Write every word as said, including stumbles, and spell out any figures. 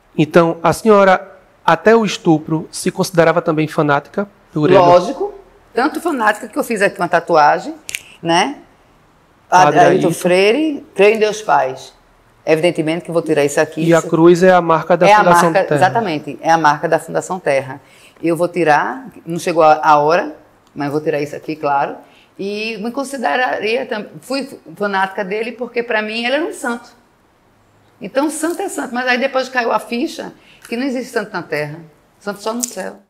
Então, a senhora, até o estupro, se considerava também fanática? Por Lógico. Tanto fanática que eu fiz aqui uma tatuagem, né? Ailton Freire, creio em Deus Pais. Evidentemente que eu vou tirar isso aqui. E a cruz é a marca da é Fundação a marca, Terra. Exatamente, é a marca da Fundação Terra. Eu vou tirar, não chegou a hora, mas vou tirar isso aqui, claro. E me consideraria, fui fanática dele porque para mim ele era um santo. Então santo é santo, mas aí depois caiu a ficha que não existe santo na Terra, santo só no céu.